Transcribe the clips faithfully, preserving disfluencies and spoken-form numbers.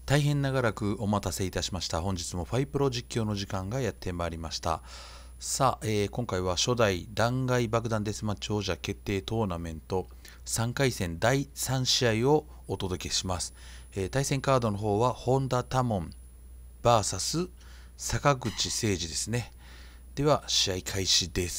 大変長らくお待たせいたしました。本日もファイプロ実況の時間がやってまいりました。さあ、えー今回は初代弾劾爆弾デスマッチ王者決定トーナメントさんかい戦だいさん試合をお届けします。えー対戦カードの方は本田多門 ブイエス 坂口誠二ですね。では試合開始です。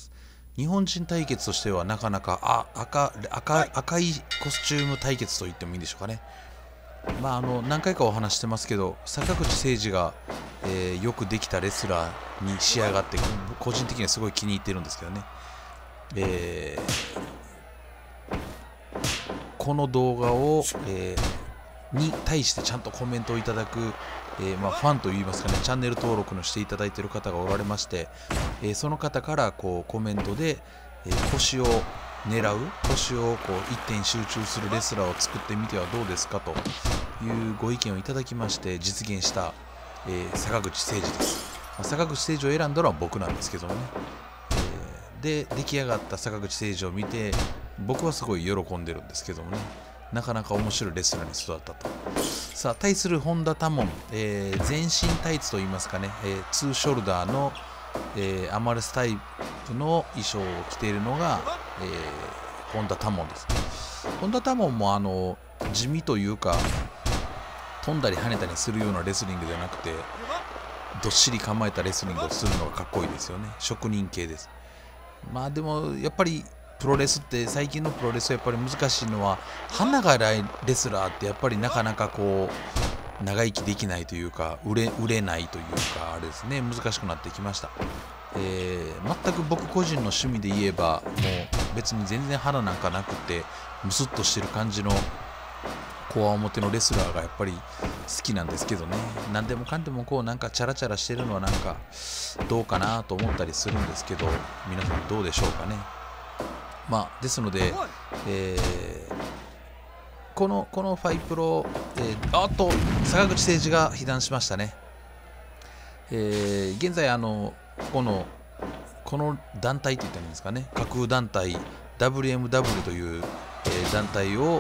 日本人対決としてはなかなかあ 赤, 赤, 赤いコスチューム対決と言ってもいいんでしょうかね。まあ、あの何回かお話してますけど、坂口誠二が、えーよくできたレスラーに仕上がって個人的にはすごい気に入ってるんですけどね、えーこの動画を、えーに対してちゃんとコメントをいただく、えーまあ、ファンといいますかね、チャンネル登録のしていただいている方がおられまして、えーその方からこうコメントで、えー腰を狙う腰をこう一点集中するレスラーを作ってみてはどうですかというご意見をいただきまして実現した、えー坂口誠二です。まあ坂口誠二を選んだのは僕なんですけどもね、えーで出来上がった坂口誠二を見て僕はすごい喜んでるんですけどもね、なかなか面白いレスラーに育ったと。さあ対する本田多門、えー全身タイツといいますかね、えーツーショルダーのえーアマレスタイプの衣装を着ているのが、えー本田多門です。本田多門もあの地味というか飛んだり跳ねたりするようなレスリングじゃなくてどっしり構えたレスリングをするのがかっこいいですよね。職人系です。まあでもやっぱりプロレスって最近のプロレスはやっぱり難しいのは花がないレスラーってやっぱりなかなかこう長生きできないというか売れ売れないというかあれですね、難しくなってきました。えー全く僕個人の趣味で言えばもう別に全然花なんかなくてムスッとしてる感じのこわ表のレスラーがやっぱり好きなんですけどね、何でもかんでもこうなんかチャラチャラしてるのはなんかどうかなと思ったりするんですけど、皆さんどうでしょうかね。まあですので、えーこのこのファイプロ、えー、あっと坂口誠二が被弾しましたね。えー現在あのここのこの団体といったらいいんですかね、架空団体 ダブリューエムダブリュー という、えー団体を、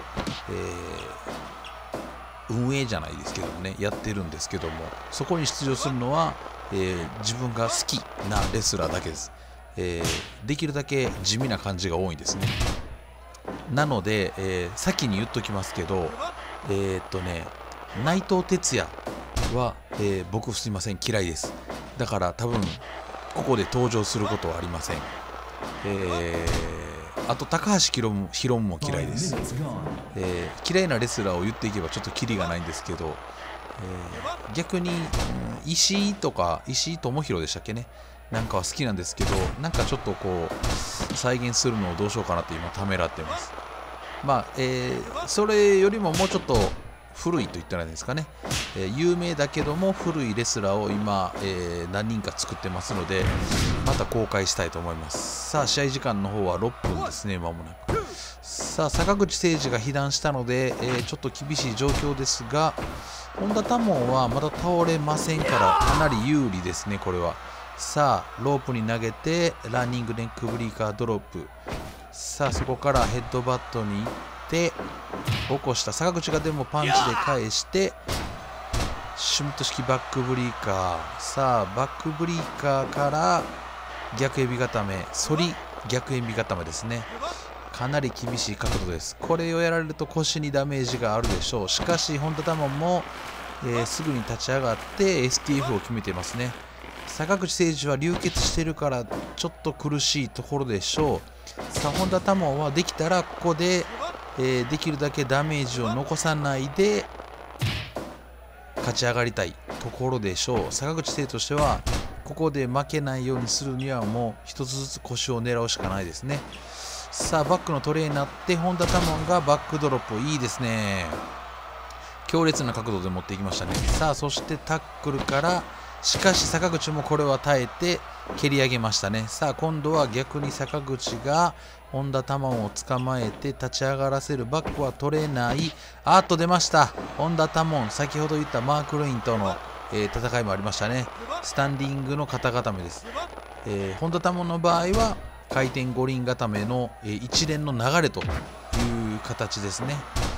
えー運営じゃないですけどもねやってるんですけども、そこに出場するのは、えー自分が好きなレスラーだけです。えーできるだけ地味な感じが多いんですね。なので、えー先に言っときますけど、えーっとね内藤哲也は、えー僕すいません嫌いです。だから多分ここで登場することはありません。えーあと高橋宏夢宏夢も嫌いです。えー嫌いなレスラーを言っていけばちょっとキリがないんですけど、えー逆に、うん石井とか石井智弘でしたっけね、なんかは好きなんですけど、なんかちょっとこう再現するのをどうしようかなって今ためらってます。まあ、えーそれよりももうちょっと古いと言ったらいいんですかね、えー有名だけども古いレスラーを今、えー何人か作ってますのでまた公開したいと思います。さあ試合時間の方はろっぷんですね、間もなく。さあ坂口誠二が被弾したので、えーちょっと厳しい状況ですが、本田多門はまだ倒れませんからかなり有利ですね、これは。さあロープに投げてランニングネックブリーカードロップ、さあそこからヘッドバットに行って起こした坂口がでもパンチで返してシュミット式バックブリーカー、さあバックブリーカーから逆エビ固め反り逆エビ固めですね。かなり厳しい角度です。これをやられると腰にダメージがあるでしょう。しかし本田多門も、えーすぐに立ち上がって エスティーエフ を決めていますね。坂口誠二は流血しているからちょっと苦しいところでしょう。さあ本田多門はできたらここで、えーできるだけダメージを残さないで勝ち上がりたいところでしょう。坂口誠二としてはここで負けないようにするにはもう一つずつ腰を狙うしかないですね。さあバックのトレーになって本田多門がバックドロップ、いいですね、強烈な角度で持っていきましたね。さあそしてタックルから、しかし坂口もこれは耐えて蹴り上げましたね。さあ今度は逆に坂口が本田多門を捕まえて立ち上がらせる、バックは取れない。あっと出ました、本田多門、先ほど言ったマーク・レインとの、えー戦いもありましたね。スタンディングの肩固めです。えー本田多門の場合は回転五輪固めの、えー一連の流れという形ですね。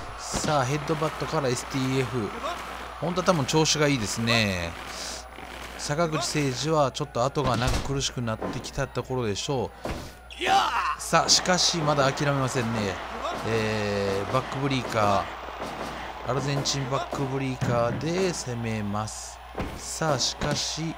さあヘッドバットから エスティーエフ。本田多分調子がいいですね。坂口誠二はちょっと後がなく苦しくなってきたところでしょう。さあしかしまだ諦めませんね。えー、バックブリーカー、アルゼンチンバックブリーカーで攻めます。さあしかし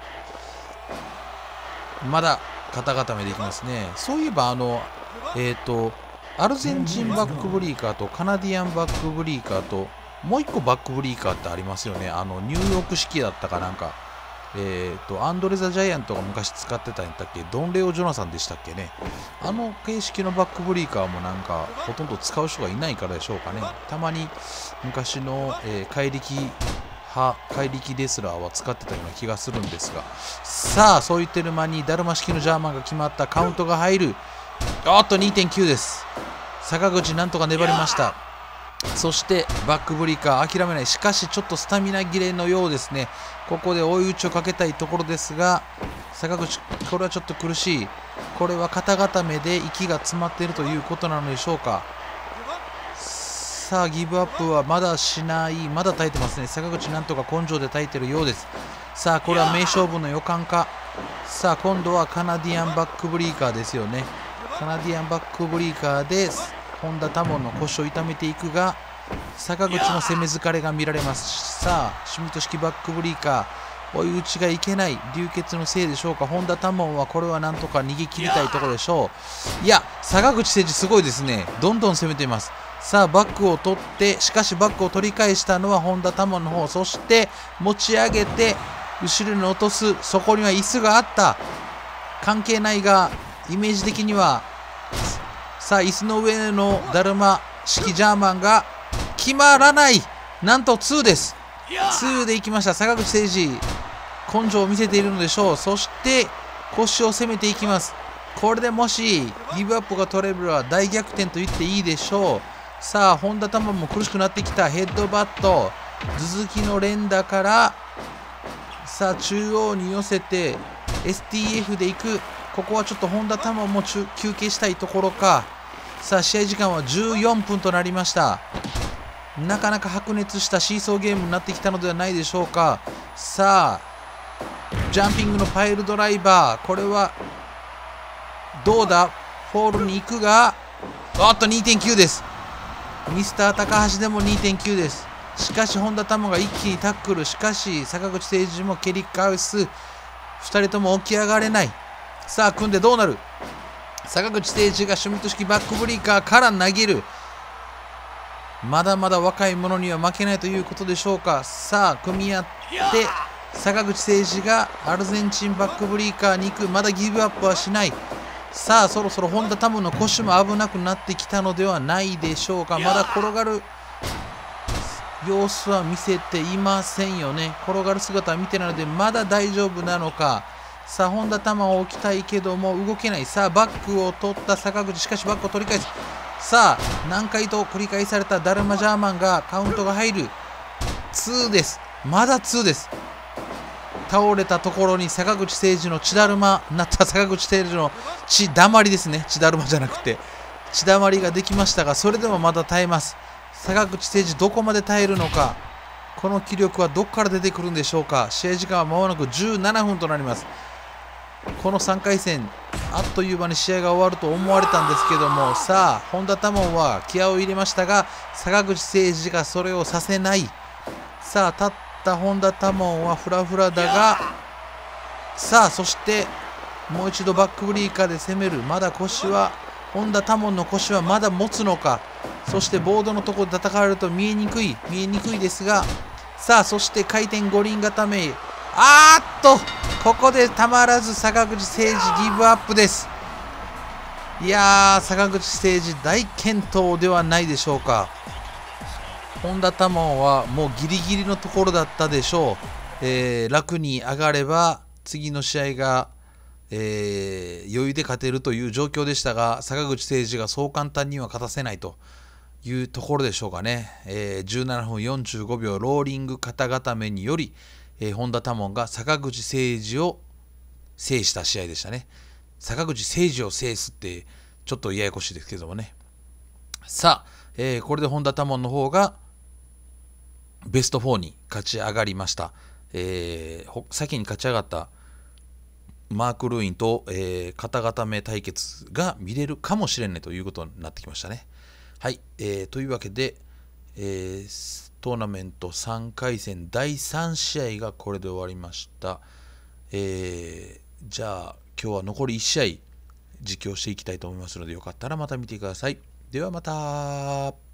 まだ肩固めでいきますね。そういえばあのえっ、ー、とアルゼンチンバックブリーカーとカナディアンバックブリーカーともう一個バックブリーカーってありますよね。あのニューヨーク式だったかなんか、えっ、ー、とアンドレ・ザ・ジャイアントが昔使ってたんやったっけ、ドン・レオ・ジョナサンでしたっけね。あの形式のバックブリーカーもなんかほとんど使う人がいないからでしょうかね。たまに昔の、えー、怪力派怪力レスラーは使ってたような気がするんですが、さあそう言ってる間にダルマ式のジャーマンが決まった。カウントが入る。おっと にてんきゅう です。坂口なんとか粘りました。そしてバックブリーカー諦めない。しかしちょっとスタミナ切れのようですね。ここで追い打ちをかけたいところですが、坂口これはちょっと苦しい。これは肩固めで息が詰まっているということなのでしょうか。さあギブアップはまだしない。まだ耐えてますね。坂口なんとか根性で耐えているようです。さあこれは名勝負の予感か。さあ今度はカナディアンバックブリーカーですよね。カナディアンバックブリーカーで本田多門の腰を痛めていくが、坂口の攻め疲れが見られます。さあシュミット式バックブリーカー追い打ちがいけない。流血のせいでしょうか。本田多門はこれはなんとか逃げ切りたいところでしょう。いや坂口誠二すごいですね。どんどん攻めています。さあバックを取って、しかしバックを取り返したのは本田多門の方。そして持ち上げて後ろに落とす。そこには椅子があった。関係ないがイメージ的には。さあ椅子の上のダルマ式ジャーマンが決まらない。なんとにです。にでいきました。坂口誠二根性を見せているのでしょう。そして腰を攻めていきます。これでもしギブアップが取れれば大逆転と言っていいでしょう。さあ本田多門も苦しくなってきた。ヘッドバット頭突きの連打から、さあ中央に寄せて エスティーエフ でいく。ここはちょっと本田多門も休憩したいところか。さあ試合時間はじゅうよんぷんとなりました。なかなか白熱したシーソーゲームになってきたのではないでしょうか。さあジャンピングのパイルドライバー、これはどうだ。フォールに行くが、おっと にてんきゅう です。ミスター高橋でも にてんきゅう です。しかし本田多門が一気にタックル。しかし坂口誠二も蹴り返す。ふたりとも起き上がれない。さあ組んでどうなる。坂口誠二がシュミット式バックブリーカーから投げる。まだまだ若い者には負けないということでしょうか。さあ組み合って坂口誠二がアルゼンチンバックブリーカーに行く。まだギブアップはしない。さあそろそろ本田多門の腰も危なくなってきたのではないでしょうか。まだ転がる様子は見せていませんよね。転がる姿は見てないのでまだ大丈夫なのか。さあ本田多門を置きたいけども動けない。さあバックを取った坂口、しかしバックを取り返す。さあ何回と繰り返されたダルマジャーマンがカウントが入る。にです。まだにです。倒れたところに坂口誠二の血だるまになった。坂口誠二の血だまりですね。血だるまじゃなくて血だまりができましたが、それでもまだ耐えます。坂口誠二どこまで耐えるのか。この気力はどこから出てくるんでしょうか。試合時間はまもなくじゅうななふんとなります。このさんかい戦あっという間に試合が終わると思われたんですけども、さあ本田多門は気合を入れましたが坂口誠二がそれをさせない。さあ立った本田多門はフラフラだが、さあそしてもう一度バックブリーカーで攻める。まだ腰は本田多門の腰はまだ持つのか。そしてボードのところで叩かれると見えにくい見えにくいですが、さあそして回転五輪固め。あーっとここでたまらず坂口誠二ギブアップです。いやー坂口誠二大健闘ではないでしょうか。本田多門はもうギリギリのところだったでしょう。えー、楽に上がれば次の試合が、えー、余裕で勝てるという状況でしたが、坂口誠二がそう簡単には勝たせないというところでしょうかね。えー、じゅうななふんよんじゅうごびょうローリング肩固めにより、えー、本田多門が坂口誠二を制した試合でしたね。坂口誠二を制すってちょっとややこしいですけどもね。さあ、えー、これで本田多門の方がベストよんに勝ち上がりました。えー、先に勝ち上がったマーク・ルーインと、えー、肩固め対決が見れるかもしれないということになってきましたね。はい、えー、というわけで、えー、トーナメントさんかい戦だいさん試合がこれで終わりました。えー、じゃあ今日は残りいち試合実況していきたいと思いますので、よかったらまた見てください。ではまた。